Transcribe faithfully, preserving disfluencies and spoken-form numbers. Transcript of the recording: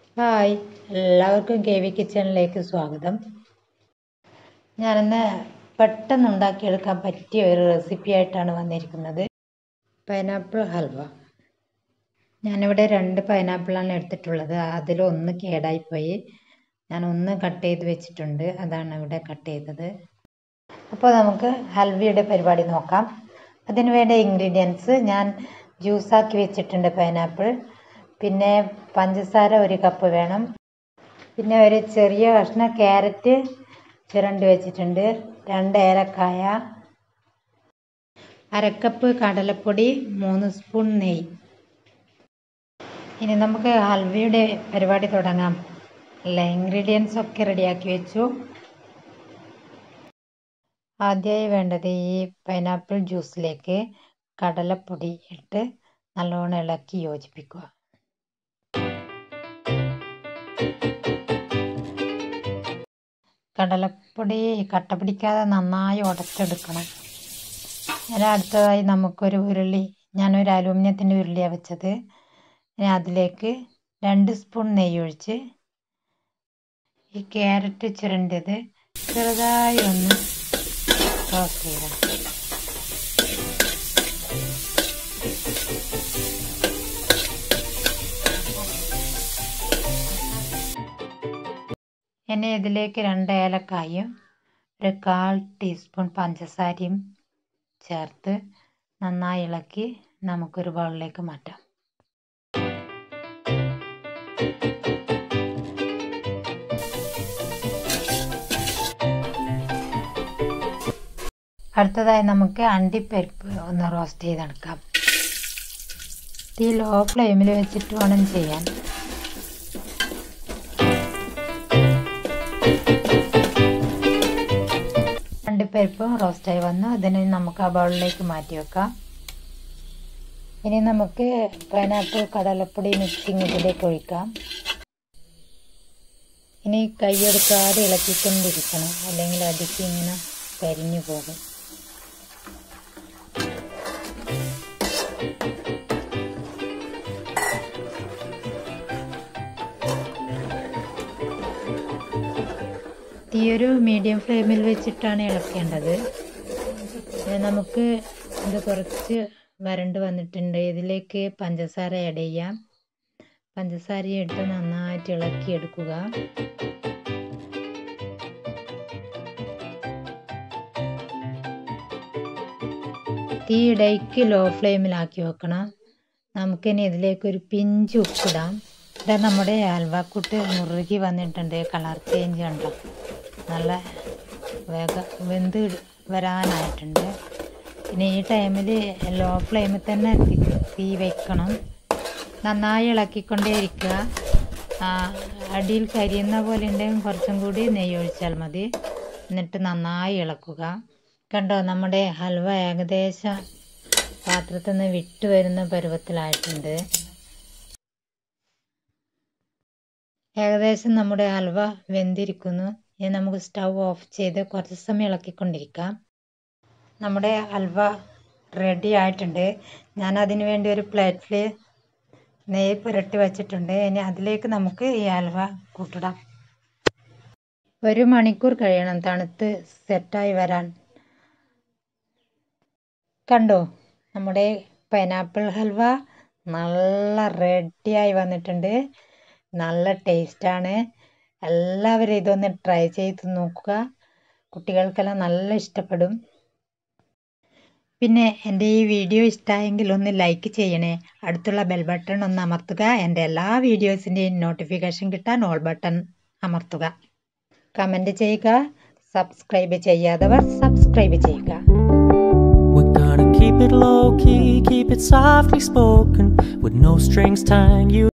Hi, എല്ലാവർക്കും K V കിച്ചണിലേക്ക് സ്വാഗതം. ഞാനിന്ന് പെട്ടെന്ന് ഉണ്ടാക്കിയെടുക്കാൻ പറ്റിയ ഒരു റെസിപ്പി ആയിട്ടാണ് വന്നിരിക്കുന്നത്. പൈനാപ്പിൾ ഹൽവ. ഞാനിവിടെ രണ്ട് പൈനാപ്പിളാണ് എടുത്തിട്ടുള്ളത്. അതിലൊന്ന് കേടായിപ്പോയി. ഞാൻ ഒന്ന് കട്ട് ചെയ്ത് വെച്ചിട്ടുണ്ട്. അതാണ് ഇവിടെ കട്ട് ചെയ്തത്. അപ്പോൾ നമുക്ക് ഹൽവയുടെ പരിപാടി നോക്കാം. അതിന് വേണ്ട ഇൻഗ്രീഡിയൻസ് ഞാൻ ജ്യൂസാക്കി വെച്ചിട്ടുണ്ട് പൈനാപ്പിൾ. പിന്നെ പഞ്ചസാര ഒരു കപ്പ് വേണം. പിന്നെ ഒരു ചെറിയ കഷ്ണം ക്യാരറ്റ് ചുരണ്ടി വെച്ചിട്ടുണ്ട്. രണ്ട് ഏലക്കായ, അരക്കപ്പ് കടലപ്പൊടി, മൂന്ന് സ്പൂൺ നെയ്യ്. ഇനി നമുക്ക് ഹൽവയുടെ പരിപാടി തുടങ്ങാം. എല്ലാ ഇൻഗ്രീഡിയൻസ് ഒക്കെ റെഡിയാക്കി വെച്ചു. ആദ്യമായി വേണ്ടത് ഈ പൈനാപ്പിൾ ജ്യൂസിലേക്ക് കടലപ്പൊടി ഇട്ട് നല്ലോണം ഇളക്കി യോജിപ്പിക്കുക. കടലപ്പൊടി കട്ട പിടിക്കാതെ നന്നായി ഉടച്ചെടുക്കണം. ഇനി അടുത്തതായി നമുക്കൊരു ഉരുളി, ഞാനൊരു അലൂമിനിയത്തിൻ്റെ ഉരുളിയാണ് വെച്ചത്. ഇനി അതിലേക്ക് രണ്ട് സ്പൂൺ നെയ്യ് ഒഴിച്ച് ഈ ക്യാരറ്റ് ചുരണ്ടിയത് ചെറുതായി ഒന്ന് റോസ്റ്റ് ചെയ്യണം. ഇനി ഇതിലേക്ക് രണ്ട് ഏലക്കായും ഒരു കാൽ ടീസ്പൂൺ പഞ്ചസാരയും ചേർത്ത് നന്നായി ഇളക്കി നമുക്കൊരു ബൗളിലേക്ക് മാറ്റാം. അടുത്തതായി നമുക്ക് അണ്ടിപ്പരിപ്പ് ഒന്ന് റോസ്റ്റ് ചെയ്തെടുക്കാം. തീ ലോ ഫ്ലെയിമിൽ വെച്ചിട്ട് വേണം ചെയ്യാൻ. അണ്ടിപ്പരിപ്പും റോസ്റ്റായി വന്നു. അതിന് നമുക്ക് ആ ബൗളിലേക്ക് മാറ്റി വെക്കാം. ഇനി നമുക്ക് പൈനാപ്പിൾ കടലപ്പൊടി മിക്സിങ് ഇതിലേക്ക് ഒഴിക്കാം. ഇനി കൈയെടുക്കാതെ ഇളക്കിക്കൊണ്ടിരിക്കണം, അല്ലെങ്കിൽ അടിക്ക് ഇങ്ങനെ കരിഞ്ഞു പോകും. തീ ഒരു മീഡിയം ഫ്ലെയിമിൽ വെച്ചിട്ടാണ് ഇളക്കേണ്ടത്. നമുക്ക് ഇത് കുറച്ച് വരണ്ട് വന്നിട്ടുണ്ട്. ഇതിലേക്ക് പഞ്ചസാര ആഡ് ചെയ്യാം. പഞ്ചസാര ഇട്ട് നന്നായിട്ട് ഇളക്കിയെടുക്കുക. തീ ഇടയ്ക്ക് ലോ ഫ്ലെയിമിലാക്കി വെക്കണം. നമുക്കിനി ഇതിലേക്ക് ഒരു പിഞ്ച് ഉപ്പിടാം. ഇവിടെ നമ്മുടെ ഹൽവക്കൂട്ട് മുറുകി വന്നിട്ടുണ്ട്. കളർ ചേഞ്ച് ഉണ്ടോ, നല്ല വേഗം വെന്ത് വരാനായിട്ടുണ്ട്. പിന്നെ ഈ ടൈമിൽ ലോ ഫ്ലെയിമിൽ തന്നെ തീ വയ്ക്കണം. നന്നായി ഇളക്കിക്കൊണ്ടേ ഇരിക്കുക. അടിയിൽ കരിയുന്ന പോലെ ഉണ്ടെങ്കിൽ കുറച്ചും കൂടി നെയ്യ് ഒഴിച്ചാൽ മതി. എന്നിട്ട് നന്നായി ഇളക്കുക. കണ്ടോ, നമ്മുടെ ഹൽവ ഏകദേശം പാത്രത്തിൽ നിന്ന് വിട്ടു വരുന്ന പരുവത്തിലായിട്ടുണ്ട്. ഏകദേശം നമ്മുടെ ഹൽവ വെന്തിരിക്കുന്നു. ഇനി നമുക്ക് സ്റ്റൗ ഓഫ് ചെയ്ത് കുറച്ച് സമയം ഇളക്കിക്കൊണ്ടിരിക്കാം. നമ്മുടെ ഹൽവ റെഡി ആയിട്ടുണ്ട്. ഞാൻ അതിനു വേണ്ടി ഒരു പ്ലേറ്റിൽ നെയ്യ് പുരട്ടി വച്ചിട്ടുണ്ട്. ഇനി അതിലേക്ക് നമുക്ക് ഈ ഹൽവ കൂട്ടിടാം. ഒരു മണിക്കൂർ കഴിയണം തണുത്ത് സെറ്റായി വരാൻ. കണ്ടോ, നമ്മുടെ പൈനാപ്പിൾ ഹൽവ നല്ല റെഡിയായി വന്നിട്ടുണ്ട്. നല്ല ടേസ്റ്റാണ്. എല്ലാവരും ഇതൊന്ന് ട്രൈ ചെയ്ത് നോക്കുക. കുട്ടികൾക്കെല്ലാം നല്ല ഇഷ്ടപ്പെടും. പിന്നെ എൻ്റെ ഈ വീഡിയോ ഇഷ്ടമായെങ്കിൽ ഒന്ന് ലൈക്ക് ചെയ്യണേ. അടുത്തുള്ള ബെൽ ബട്ടൺ ഒന്ന് അമർത്തുക. എൻ്റെ എല്ലാ വീഡിയോസിൻ്റെയും നോട്ടിഫിക്കേഷൻ കിട്ടാൻ ഓൾ ബട്ടൺ അമർത്തുക. കമൻറ്റ് ചെയ്യുക. സബ്സ്ക്രൈബ് ചെയ്യാത്തവർ സബ്സ്ക്രൈബ് ചെയ്യുക. Keep it low key, keep it softly spoken, with no strings tying you